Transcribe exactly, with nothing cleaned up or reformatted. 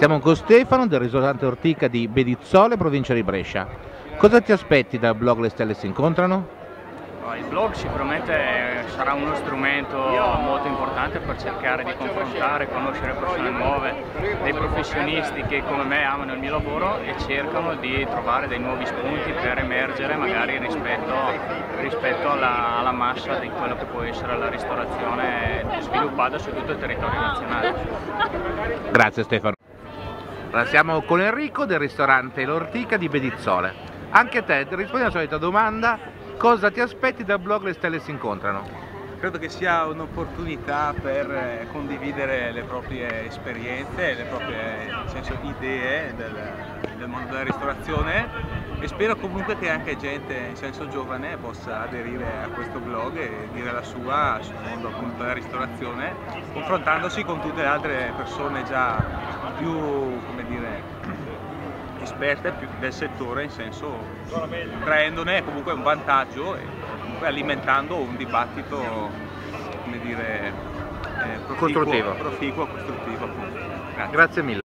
Siamo con Stefano del ristorante Ortica di Bedizzole, provincia di Brescia. Cosa ti aspetti dal blog Le Stelle si incontrano? Il blog sicuramente sarà uno strumento molto importante per cercare di confrontare, conoscere persone nuove, dei professionisti che come me amano il mio lavoro e cercano di trovare dei nuovi spunti per emergere magari rispetto, rispetto alla, alla massa di quello che può essere la ristorazione sviluppata su tutto il territorio nazionale. Grazie Stefano. Allora, siamo con Enrico del ristorante L'Ortica di Bedizzole. Anche te, rispondi alla solita domanda: cosa ti aspetti dal blog Le Stelle si incontrano? Credo che sia un'opportunità per condividere le proprie esperienze, le proprie nel senso, idee del, del mondo della ristorazione, e spero comunque che anche gente in senso giovane possa aderire a questo blog e dire la sua sul mondo appunto della ristorazione, confrontandosi con tutte le altre persone già più, come dire, esperte più del settore, in senso traendone comunque un vantaggio e comunque alimentando un dibattito, come dire, eh, proficuo, costruttivo. proficuo, costruttivo appunto. Grazie. Grazie mille.